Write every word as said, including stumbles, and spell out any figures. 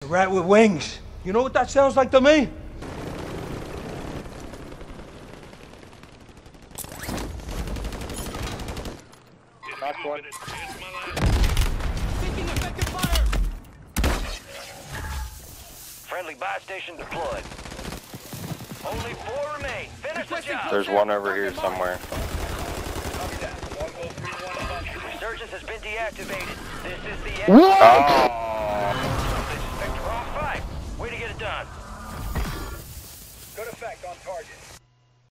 rat with wings. You know what that sounds like to me? Last one. Taking effective fire! Friendly buy station deployed. Only four remain. Finish the job. There's one over here somewhere. Resurgence has been deactivated. This is the end. Oh!